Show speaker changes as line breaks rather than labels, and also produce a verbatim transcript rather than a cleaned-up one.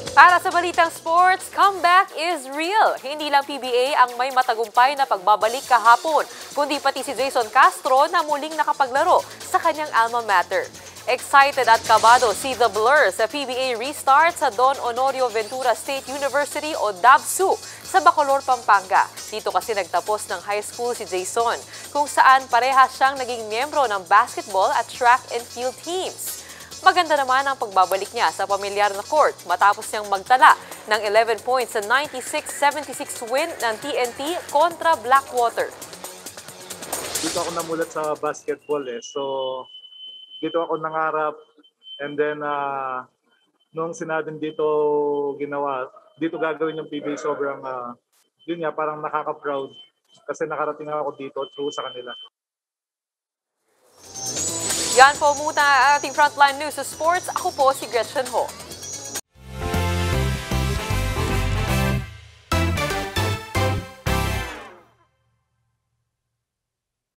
Para sa Balitang Sports, comeback is real. Hindi lang P B A ang may matagumpay na pagbabalik kahapon, kundi pati si Jason Castro na muling nakapaglaro sa kanyang alma mater. Excited at kabado si The Blur sa P B A restart sa Don Honorio Ventura State University o DAVSU sa Bacolor, Pampanga. Dito kasi nagtapos ng high school si Jason, kung saan parehas siyang naging miyembro ng basketball at track and field teams. Maganda naman ang pagbabalik niya sa pamilyar na court matapos niyang magtala ng eleven points sa ninety-six seventy-six win ng T N T kontra Blackwater.
Dito ako namulat sa basketball eh. So, dito ako nangarap. And then, uh, nung sinabing dito ginawa, dito gagawin yung P B A, sobrang, uh, yun nga, parang nakaka-proud. Kasi nakarating ako dito through sa kanila.
Yan po muna ang ating Frontline News sa Sports. Ako po si Gretchen Ho.